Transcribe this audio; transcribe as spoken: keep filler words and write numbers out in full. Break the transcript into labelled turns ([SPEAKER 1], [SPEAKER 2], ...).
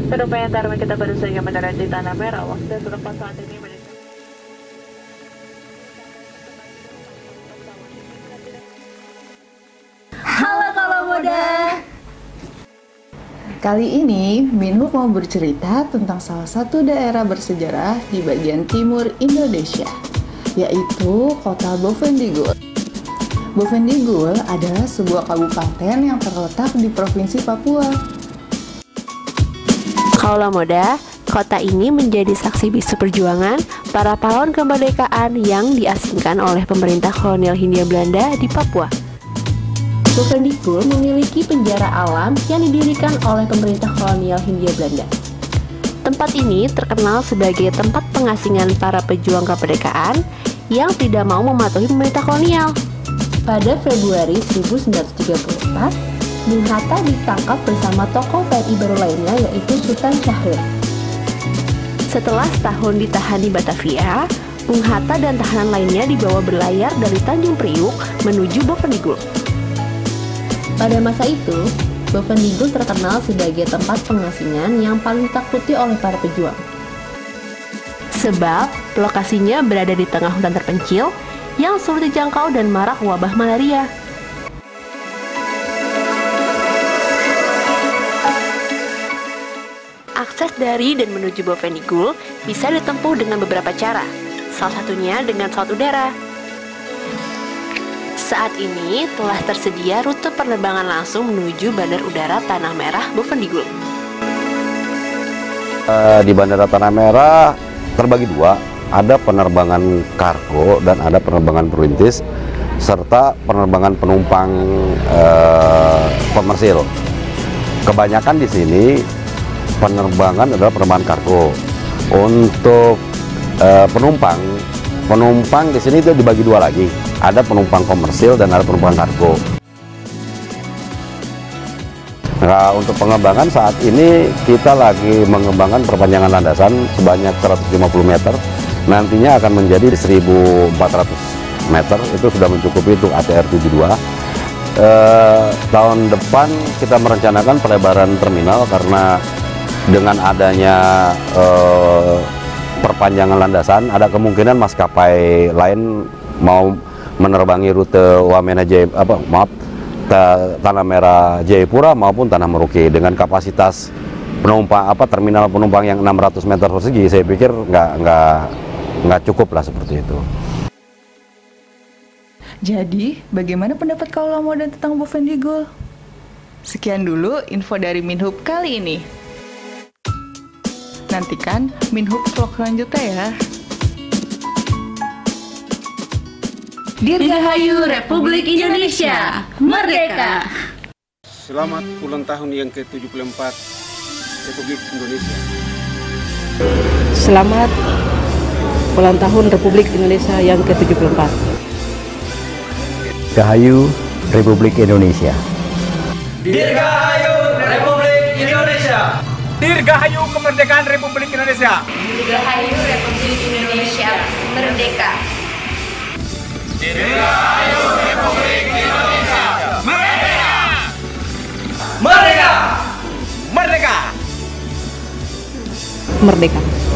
[SPEAKER 1] Penumpang Dharma kita baru saja mendarat di Tanah Merah. Waktu dan tempat saat ini menunjukkan
[SPEAKER 2] Halo Kalau Muda.
[SPEAKER 3] Kali ini Minhub mau bercerita tentang salah satu daerah bersejarah di bagian timur Indonesia, yaitu kota Bovendigul. Bovendigul adalah sebuah kabupaten yang terletak di Provinsi Papua.
[SPEAKER 2] Kaulah Muda, kota ini menjadi saksi bisu perjuangan para pahlawan kemerdekaan yang diasingkan oleh pemerintah kolonial Hindia Belanda di Papua. Bovendigul memiliki penjara alam yang didirikan oleh pemerintah kolonial Hindia Belanda. Tempat ini terkenal sebagai tempat pengasingan para pejuang kemerdekaan yang tidak mau mematuhi pemerintah kolonial. Pada Februari seribu sembilan ratus tiga puluh empat, Bung Hatta ditangkap bersama tokoh P N I baru lainnya yaitu Sultan Syahrir. Setelah setahun ditahan di Batavia, Bung Hatta dan tahanan lainnya dibawa berlayar dari Tanjung Priuk menuju Bovendigul. Pada masa itu, Bovendigul terkenal sebagai tempat pengasingan yang paling ditakuti oleh para pejuang. Sebab lokasinya berada di tengah hutan terpencil yang sulit dijangkau dan marak wabah malaria. Akses dari dan menuju Bovendigul bisa ditempuh dengan beberapa cara, salah satunya dengan pesawat udara. Saat ini telah tersedia rute penerbangan langsung menuju Bandar Udara Tanah Merah Bovendigul.
[SPEAKER 4] Uh, di Bandara Tanah Merah terbagi dua, ada penerbangan kargo dan ada penerbangan perintis, serta penerbangan penumpang uh, komersil. Kebanyakan di sini penerbangan adalah penerbangan kargo. Untuk uh, penumpang, penumpang di sini itu dibagi dua lagi. Ada penumpang komersil dan ada penumpang kargo. Nah, untuk pengembangan saat ini kita lagi mengembangkan perpanjangan landasan sebanyak seratus lima puluh meter. Nantinya akan menjadi seribu empat ratus meter. Itu sudah mencukupi untuk A T R tujuh puluh dua. Eh, tahun depan kita merencanakan pelebaran terminal karena dengan adanya eh, perpanjangan landasan, ada kemungkinan maskapai lain mau menerbangi rute Wamena Jaya, apa maaf Tanah Merah Jayapura maupun Tanah Merauke dengan kapasitas penumpang apa terminal penumpang yang enam ratus meter persegi. Saya pikir nggak nggak nggak cukup lah seperti itu.
[SPEAKER 3] Jadi, bagaimana pendapat Kaulah Muda tentang Bovendigul? Sekian dulu info dari Minhub kali ini. Nantikan Minhub vlog selanjutnya ya.
[SPEAKER 2] Dirgahayu Republik Indonesia Merdeka!
[SPEAKER 5] Selamat ulang tahun yang ke tujuh puluh empat Republik Indonesia.
[SPEAKER 6] Selamat ulang tahun Republik Indonesia yang ke tujuh puluh empat.
[SPEAKER 7] Dirgahayu Republik Indonesia.
[SPEAKER 8] Dirgahayu Republik Indonesia. Dirgahayu kemerdekaan Republik Indonesia.
[SPEAKER 9] Dirgahayu Republik Indonesia Merdeka.
[SPEAKER 8] Dirgahayu Republik Indonesia Merdeka! Merdeka! Merdeka!
[SPEAKER 6] Merdeka.